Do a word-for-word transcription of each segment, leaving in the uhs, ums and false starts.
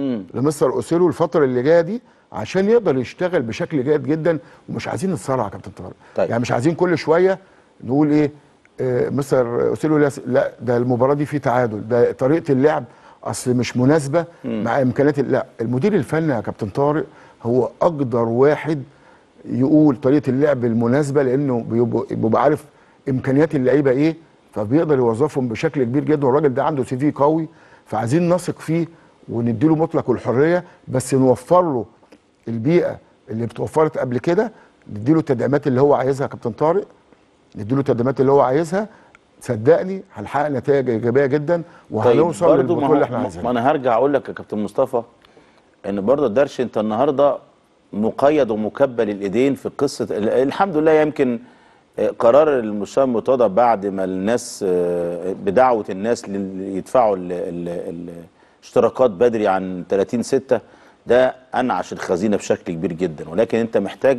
لمستر اوسيلو الفتره اللي جايه دي عشان يقدر يشتغل بشكل جيد جدا، ومش عايزين نتسرع يا كابتن طارق. طيب. يعني مش عايزين كل شويه نقول ايه آه مستر اوسيلو لا, لا ده المباراه دي في تعادل، ده طريقه اللعب اصل مش مناسبه مم. مع امكانيات. لا، المدير الفني يا كابتن طارق هو اقدر واحد يقول طريقه اللعب المناسبه، لانه بيبقى عارف امكانيات اللعيبه ايه، فبيقدر يوظفهم بشكل كبير جدا. والراجل ده عنده سي في قوي، فعايزين نثق فيه ونديله مطلق الحريه، بس نوفر له البيئه اللي اتوفرت قبل كده، نديله التدعيمات اللي هو عايزها يا كابتن طارق، نديله التدعيمات اللي هو عايزها. صدقني هنحقق نتائج ايجابيه جدا وهنوصل طيب للبطوله اللي احنا عايزينها. ما انا هرجع اقول لك يا كابتن مصطفى ان برضه الدرش انت النهارده مقيد ومكبل الايدين في قصه الحمد لله. يمكن قرار المستشار مرتضى بعد ما الناس بدعوه الناس يدفعوا الاشتراكات بدري عن ثلاثين ستة ده انعش الخزينه بشكل كبير جدا، ولكن انت محتاج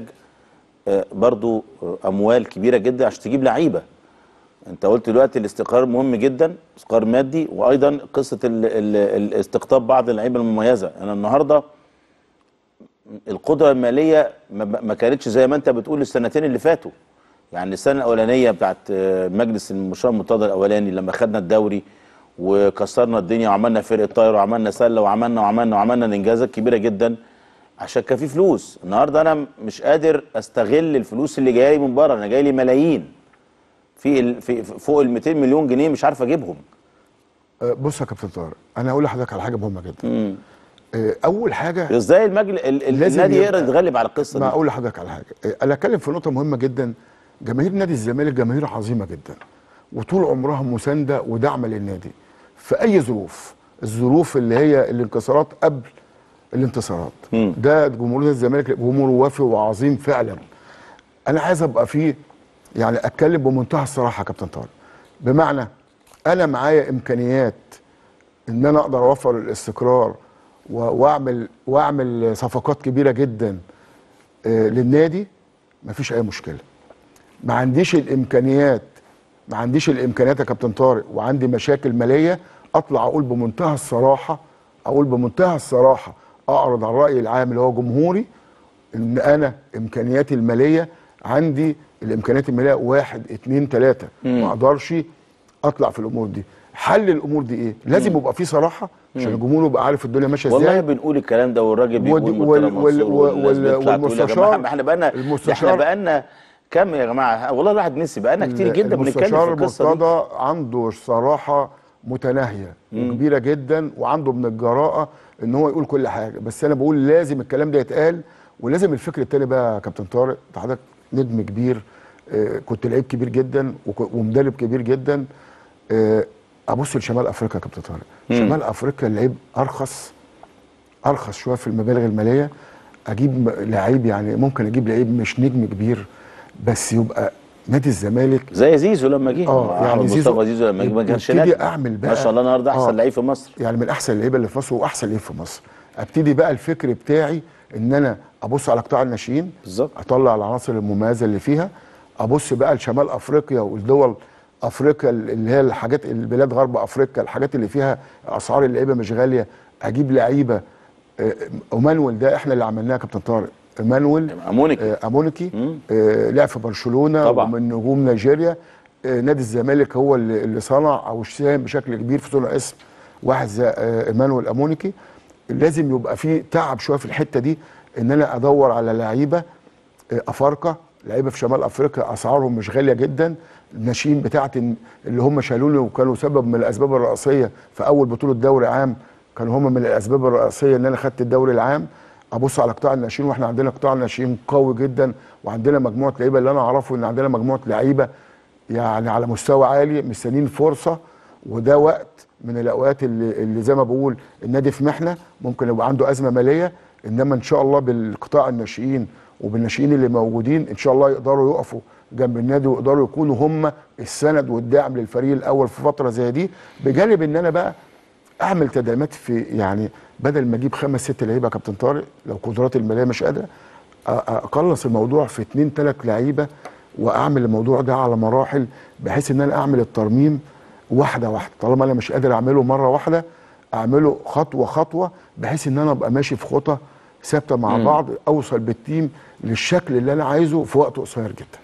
برضو اموال كبيره جدا عشان تجيب لعيبه. انت قلت دلوقتي الاستقرار مهم جدا، استقرار مادي، وايضا قصه الاستقطاب بعض اللعيبه المميزه. انا النهارده القدره الماليه ما كانتش زي ما انت بتقول السنتين اللي فاتوا. يعني السنه الاولانيه بتاعت مجلس المستشار مرتضى الاولاني لما خدنا الدوري وكسرنا الدنيا وعملنا فرقه طايره وعملنا سله وعملنا وعملنا وعملنا انجازات كبيره جدا عشان كان في فلوس. النهارده انا مش قادر استغل الفلوس اللي جايه لي من بره، انا جاي لي ملايين في في فوق ال مئتين مليون جنيه مش عارف اجيبهم. بص يا كابتن طارق، انا هقول لحضرتك على حاجه مهمه جدا. مم. اول حاجه ازاي المجل النادي يقدر يتغلب على القصه دي؟ ما اقول لحضرتك على حاجه، انا اتكلم في نقطه مهمه جدا. جماهير نادي الزمالك جماهير عظيمه جدا، وطول عمرها مسانده ودعم للنادي في اي ظروف، الظروف اللي هي الانكسارات قبل الانتصارات. مم. ده جمهور نادي الزمالك جمهور وافي وعظيم فعلا. انا عايز ابقى فيه يعني اتكلم بمنتهى الصراحه يا كابتن طارق، بمعنى انا معايا امكانيات ان انا اقدر اوفر الاستقرار واعمل واعمل صفقات كبيره جدا للنادي، مفيش اي مشكله. ما عنديش الامكانيات ما عنديش الامكانيات يا كابتن طارق، وعندي مشاكل ماليه، اطلع اقول بمنتهى الصراحه اقول بمنتهى الصراحه اعرض على الراي العام اللي هو جمهوري ان انا امكانياتي الماليه عندي الامكانيات الماليه واحد اتنين تلاته، ما اقدرش اطلع في الامور دي. حل الامور دي ايه؟ لازم يبقى في صراحه عشان الجمهور يبقى عارف الدنيا ماشيه ازاي. والله بنقول الكلام ده والراجل بيقول وال وال وال والمستشار احنا بقالنا احنا بقالنا كام يا جماعه؟ والله الواحد نسي، بقالنا كتير جدا بنتكلم في القصه دي. المستشار مرتضى عنده صراحه متناهيه وكبيره جدا، وعنده من الجراءه ان هو يقول كل حاجه، بس انا بقول لازم الكلام ده يتقال. ولازم الفكر التاني بقى يا كابتن طارق، حضرتك نجم كبير، آه كنت لعيب كبير جدا ومدرب كبير جدا. آه ابص لشمال افريقيا يا كابتن طارق، شمال افريقيا اللعيب ارخص ارخص شويه في المبالغ الماليه. اجيب لعيب يعني ممكن اجيب لعيب مش نجم كبير بس يبقى نادي الزمالك زي زيزو لما جه. اه يعني زيزو زيزو لما جه ما كانش ابتدي اعمل بقى ما شاء الله النهارده احسن آه لعيب في مصر، يعني من احسن اللعيبه اللي في مصر واحسن لعيب في مصر. ابتدي بقى الفكر بتاعي ان انا ابص على قطاع الناشئين بالظبط، اطلع العناصر المميزه اللي فيها، ابص بقى لشمال افريقيا والدول افريقيا اللي هي الحاجات البلاد غرب افريقيا الحاجات اللي فيها اسعار اللعيبه مش غاليه، اجيب لعيبه. امانويل ده احنا اللي عملناه يا كابتن طارق، امانويل امونيكي آه امونيكي آه لعب في برشلونه طبعا. ومن نجوم نيجيريا. آه نادي الزمالك هو اللي, اللي صنع او ساهم بشكل كبير في صنع اسم واحد زي آه امانويل امونيكي. لازم يبقى فيه تعب شويه في الحته دي، ان انا ادور على لعيبه آه افارقه، لعيبه في شمال افريقيا اسعارهم مش غاليه جدا. الناشئين بتاعتي اللي هم شالوني وكانوا سبب من الاسباب الرئيسيه في اول بطوله دوري عام، كانوا هم من الاسباب الرئيسيه ان انا خدت الدوري العام. ابص على قطاع الناشئين، واحنا عندنا قطاع ناشئين قوي جدا، وعندنا مجموعه لعيبه اللي انا اعرفه ان عندنا مجموعه لعيبه يعني على مستوى عالي مستنيين فرصه. وده وقت من الاوقات اللي, اللي زي ما بقول النادي في محنه، ممكن يبقى عنده ازمه ماليه، انما ان شاء الله بالقطاع الناشئين وبالناشئين اللي موجودين ان شاء الله يقدروا يقفوا جنب النادي ويقدروا يكونوا هم السند والدعم للفريق الاول في فتره زي دي. بجانب ان انا بقى اعمل تدعيمات في يعني بدل ما اجيب خمس ست لعيبه يا كابتن طارق لو قدرات الماليه مش قادره، اقلص الموضوع في اتنين ثلاث لعيبه واعمل الموضوع ده على مراحل، بحيث ان انا اعمل الترميم واحده واحده. طالما انا مش قادر اعمله مره واحده اعمله خطوه خطوه بحيث ان انا ابقى ماشي في خطى ثابته مع بعض، اوصل بالتيم للشكل اللي انا عايزه في وقت قصير جدا.